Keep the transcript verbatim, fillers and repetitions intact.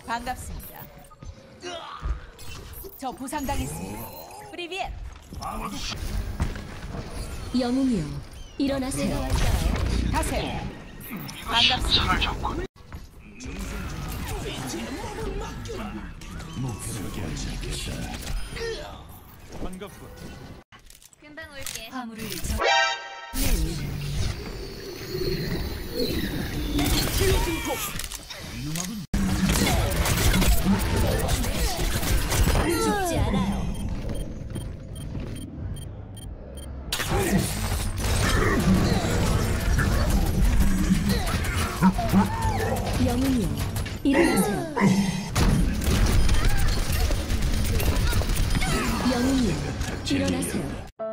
반갑습니다. 저 부상당했습니다. 프리비엣. 영웅이여, 일어나세요. 가세요. 반갑습니다. 반갑군. 금방 올게. 화물을 저... 죽지 않아요. 영웅이여, 일어나세요. 영웅이여, 일어나세요.